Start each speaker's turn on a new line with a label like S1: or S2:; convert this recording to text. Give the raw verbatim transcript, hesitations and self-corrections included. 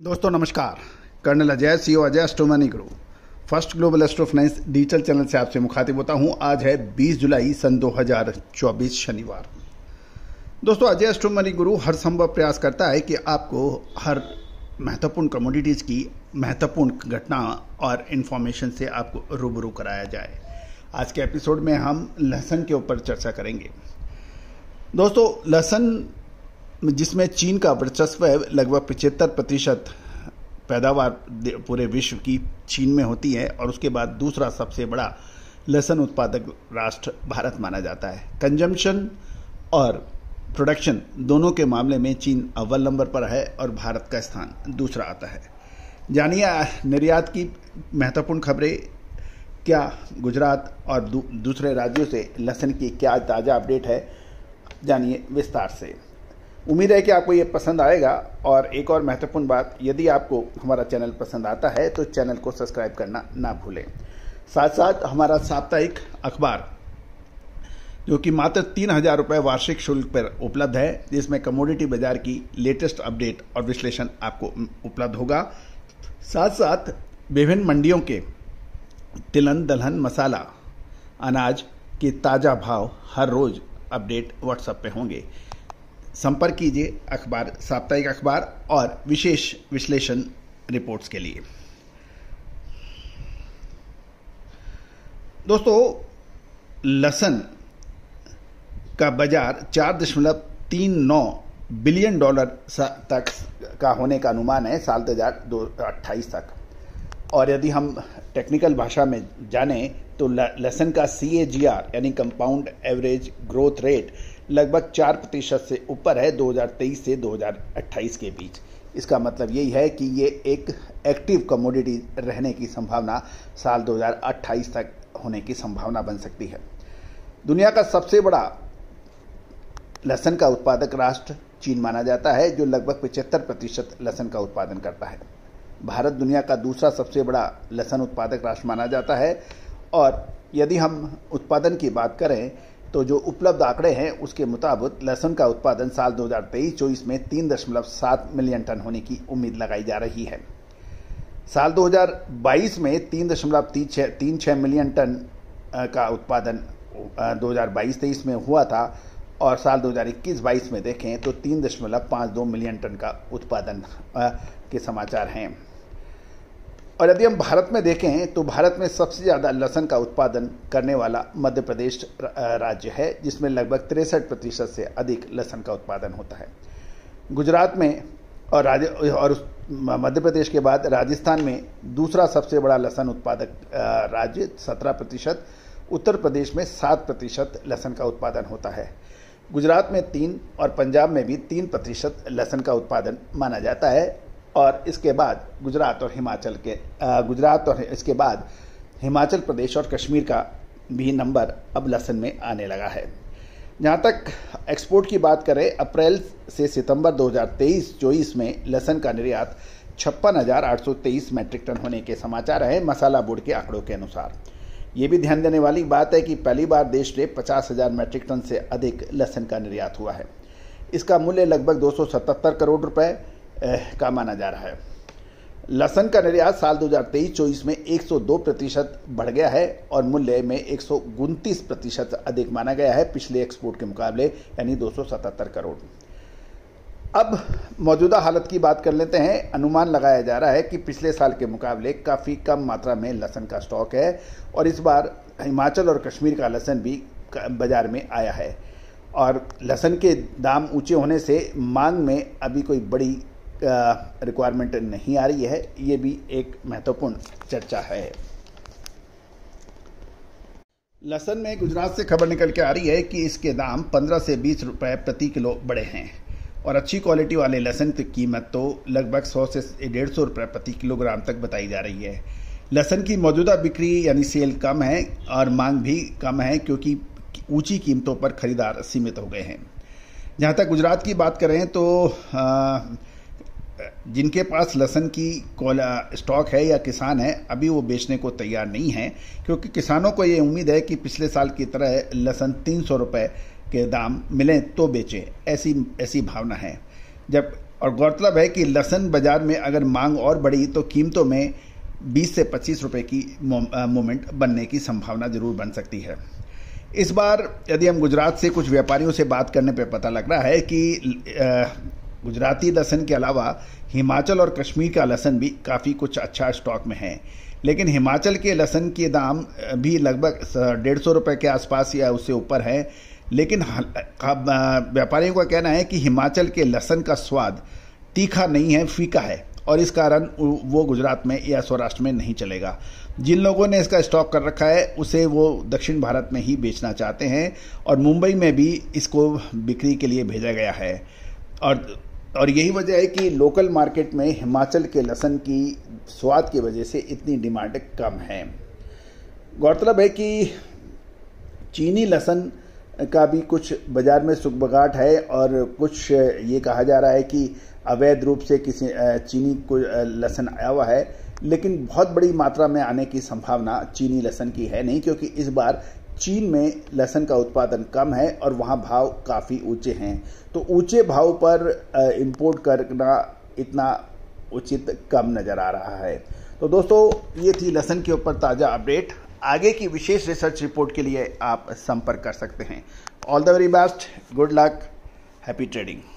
S1: दोस्तों नमस्कार। Colonel Ajay CO Ajay astro money guru first global astro finance digital channel से आपसे मुखातिब होता हूं। आज है बीस जुलाई सन दो हज़ार चौबीस शनिवार। दोस्तों अजय एस्ट्रो मनी गुरु हर संभव प्रयास करता है कि आपको हर महत्वपूर्ण कमोडिटीज़ की महत्वपूर्ण घटना और इन्फॉर्मेशन से आपको रूबरू कराया जाए। आज के एपिसोड में हम लहसुन के ऊपर चर्चा करेंगे। दोस्तों लहसुन जिसमें चीन का वर्चस्व है, लगभग पचहत्तर प्रतिशत पैदावार पूरे विश्व की चीन में होती है और उसके बाद दूसरा सबसे बड़ा लहसुन उत्पादक राष्ट्र भारत माना जाता है। कंजम्पशन और प्रोडक्शन दोनों के मामले में चीन अव्वल नंबर पर है और भारत का स्थान दूसरा आता है। जानिए निर्यात की महत्वपूर्ण खबरें क्या, गुजरात और दू, दूसरे राज्यों से लहसुन की क्या ताज़ा अपडेट है, जानिए विस्तार से। उम्मीद है कि आपको ये पसंद आएगा। और एक और महत्वपूर्ण बात, यदि आपको हमारा चैनल पसंद आता है तो चैनल को सब्सक्राइब करना ना भूलें। साथ साथ हमारा साप्ताहिक अखबार जो कि मात्र तीन हजार रुपये वार्षिक शुल्क पर उपलब्ध है, जिसमें कमोडिटी बाजार की लेटेस्ट अपडेट और विश्लेषण आपको उपलब्ध होगा। साथ साथ विभिन्न मंडियों के तिलहन, दलहन, मसाला, अनाज के ताज़ा भाव हर रोज अपडेट व्हाट्सएप पे होंगे। संपर्क कीजिए अखबार, साप्ताहिक अखबार और विशेष विश्लेषण रिपोर्ट्स के लिए। दोस्तों लहसुन का बाजार चार दशमलव तीन नौ बिलियन डॉलर तक का होने का अनुमान है साल दो हज़ार अट्ठाईस तक। और यदि हम टेक्निकल भाषा में जानें तो लहसुन का सी ए जी आर यानी कंपाउंड एवरेज ग्रोथ रेट लगभग चार प्रतिशत से ऊपर है दो हज़ार तेईस से दो हज़ार अट्ठाईस के बीच। इसका मतलब यही है कि ये एक एक्टिव कमोडिटी रहने की संभावना साल दो हज़ार अट्ठाईस तक होने की संभावना बन सकती है। दुनिया का सबसे बड़ा लहसुन का उत्पादक राष्ट्र चीन माना जाता है, जो लगभग पचहत्तर प्रतिशत लहसुन का उत्पादन करता है। भारत दुनिया का दूसरा सबसे बड़ा लहसुन उत्पादक राष्ट्र माना जाता है। और यदि हम उत्पादन की बात करें तो जो उपलब्ध आंकड़े हैं उसके मुताबिक लहसुन का उत्पादन साल दो हज़ार तेईस चौबीस में तीन दशमलव सात मिलियन टन होने की उम्मीद लगाई जा रही है। साल दो हज़ार बाईस में तीन दशमलव तीन छः मिलियन टन का उत्पादन दो हज़ार बाईस तेईस में हुआ था और साल दो हज़ार इक्कीस बाईस में देखें तो तीन दशमलव पाँच दो मिलियन टन का उत्पादन के समाचार हैं। और यदि हम भारत में देखें तो भारत में सबसे ज़्यादा लहसुन का उत्पादन करने वाला मध्य प्रदेश राज्य है, जिसमें लगभग तिरसठ प्रतिशत से अधिक लहसुन का उत्पादन होता है। गुजरात में और राज और मध्य प्रदेश के बाद राजस्थान में दूसरा सबसे बड़ा लहसुन उत्पादक राज्य सत्रह प्रतिशत, उत्तर प्रदेश में सात प्रतिशत लहसुन का उत्पादन होता है। गुजरात में तीन और पंजाब में भी तीन प्रतिशत लहसुन का उत्पादन माना जाता है। और इसके बाद गुजरात और हिमाचल के गुजरात और इसके बाद हिमाचल प्रदेश और कश्मीर का भी नंबर अब लहसुन में आने लगा है। जहाँ तक एक्सपोर्ट की बात करें, अप्रैल से सितंबर दो हज़ार तेईस चौबीस में लहसुन का निर्यात छप्पन हज़ार आठ सौ तेईस मैट्रिक टन होने के समाचार हैं मसाला बोर्ड के आंकड़ों के अनुसार। ये भी ध्यान देने वाली बात है कि पहली बार देश में पचास हज़ार मैट्रिक टन से अधिक लहसुन का निर्यात हुआ है। इसका मूल्य लगभग दो सौ सतहत्तर करोड़ रुपए का माना जा रहा है। लहसुन का निर्यात साल दो हज़ार तेईस चौबीस में एक सौ दो प्रतिशत बढ़ गया है और मूल्य में एक सौ उनतीस प्रतिशत अधिक माना गया है पिछले एक्सपोर्ट के मुकाबले, यानी दो सौ सतहत्तर करोड़। अब मौजूदा हालत की बात कर लेते हैं। अनुमान लगाया जा रहा है कि पिछले साल के मुकाबले काफ़ी कम मात्रा में लहसुन का स्टॉक है और इस बार हिमाचल और कश्मीर का लहसुन भी बाजार में आया है। और लहसुन के दाम ऊंचे होने से मांग में अभी कोई बड़ी रिक्वायरमेंट नहीं आ रही है। ये भी एक महत्वपूर्ण चर्चा है। लहसुन में गुजरात से खबर निकल के आ रही है कि इसके दाम पंद्रह से बीस रुपए प्रति किलो बढ़े हैं और अच्छी क्वालिटी वाले लहसुन की कीमत तो लगभग सौ से डेढ़ सौ रुपये प्रति किलोग्राम तक बताई जा रही है। लहसुन की मौजूदा बिक्री यानी सेल कम है और मांग भी कम है, क्योंकि ऊंची कीमतों पर खरीदार सीमित हो गए हैं। जहाँ तक गुजरात की बात करें तो आ, जिनके पास लहसुन की स्टॉक है या किसान है, अभी वो बेचने को तैयार नहीं है, क्योंकि किसानों को ये उम्मीद है कि पिछले साल की तरह लहसुन तीन सौ रुपये के दाम मिलें तो बेचें, ऐसी ऐसी भावना है। जब और गौरतलब है कि लहसुन बाजार में अगर मांग और बढ़ी तो कीमतों में बीस से पच्चीस रुपए की मोमेंट बनने की संभावना जरूर बन सकती है। इस बार यदि हम गुजरात से कुछ व्यापारियों से बात करने पे पता लग रहा है कि गुजराती लहसुन के अलावा हिमाचल और कश्मीर का लहसुन भी काफ़ी कुछ अच्छा स्टॉक में है, लेकिन हिमाचल के लहसुन के दाम भी लगभग डेढ़ सौ रुपये के आसपास या उससे ऊपर है। लेकिन व्यापारियों का कहना है कि हिमाचल के लहसुन का स्वाद तीखा नहीं है, फीका है, और इस कारण वो गुजरात में या सौराष्ट्र में नहीं चलेगा। जिन लोगों ने इसका स्टॉक कर रखा है उसे वो दक्षिण भारत में ही बेचना चाहते हैं और मुंबई में भी इसको बिक्री के लिए भेजा गया है। और और यही वजह है कि लोकल मार्केट में हिमाचल के लहसुन की स्वाद की वजह से इतनी डिमांड कम है। गौरतलब है कि चीनी लहसुन का भी कुछ बाजार में सुगबगाहट है और कुछ ये कहा जा रहा है कि अवैध रूप से किसी चीनी को लहसुन आया हुआ है, लेकिन बहुत बड़ी मात्रा में आने की संभावना चीनी लहसुन की है नहीं, क्योंकि इस बार चीन में लहसुन का उत्पादन कम है और वहाँ भाव काफ़ी ऊंचे हैं। तो ऊंचे भाव पर इंपोर्ट करना इतना उचित कम नज़र आ रहा है। तो दोस्तों, ये थी लहसुन के ऊपर ताज़ा अपडेट। आगे की विशेष रिसर्च रिपोर्ट के लिए आप संपर्क कर सकते हैं। All the very best, good luck, happy trading.